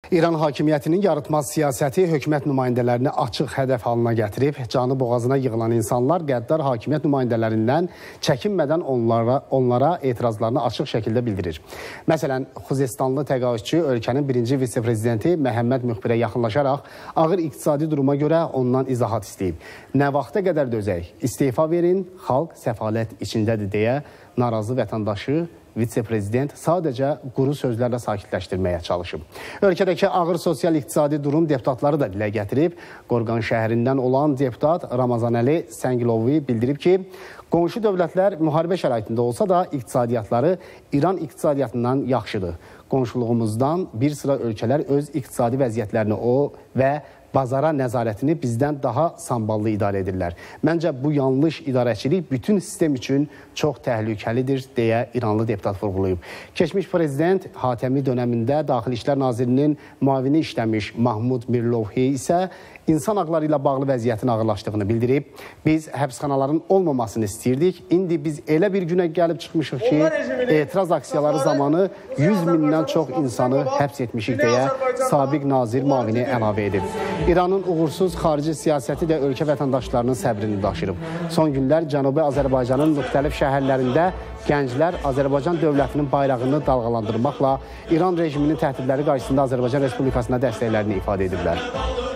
İran hakimiyyətinin yaratmaz siyasəti hökumət nümayəndələrini açıq hədəf halına gətirib. Canı boğazına yığılan insanlar qəddar hakimiyyət nümayəndələrindən çəkinmədən onlara etirazlarını açıq şəkildə bildirir. Məsələn, Xuzestanlı təqaüdçü ölkənin birinci vitse-prezidenti Məhəmməd Müxbirə yaxınlaşaraq ağır iqtisadi duruma görə ondan izahat istəyib. Nə vaxta qədər dözək, istefa verin, xalq səfalət içindədir deyə narazı vətəndaşı vitse-prezident sadəcə quru sözlərlə sakitləşdirməyə çalışıb. Ölkədəki ağır sosial-iqtisadi durum deputatları da dilə gətirib. Qorqan şəhərindən olan deputat Ramazanəli Səngilovu bildirib ki, qonşu dövlətlər müharibə şəraitində olsa da iqtisadiyyatları İran iqtisadiyyatından yaxşıdır. Qonşuluğumuzdan bir sıra ölkələr öz iqtisadi vəziyyətlərini və bazara nəzarətini bizdən daha samballı idarə edirlər. Məncə bu yanlış idarəçilik bütün sistem üçün çox təhlükəlidir deyə İranlı deputat vurğulayıb. Keçmiş prezident Hatəmi dönəmində Daxili İşlər Nazirinin müavini işləmiş Mahmud Mirlovhi isə insan haqları ilə bağlı vəziyyətin ağırlaşdığını bildirib. Biz həbsxanaların olmamasını istəyirdik. İndi biz elə bir günə gəlib çıxmışıq ki, etiraz aksiyaları zamanı 100 mindən çox insanı həbs etmişik deyə sabiq nazir müavini əlavə edib. İranın uğursuz xarici siyasəti də ölkə vətəndaşlarının səbrini daşırıb. Son günlər Cənubi Azərbaycanın müxtəlif şəhərlərində gənclər Azərbaycan dövlətinin bayrağını dalğalandırmaqla İran rejiminin təhdidləri qarşısında Azərbaycan Respublikasına dəstəklərini ifadə ediblər.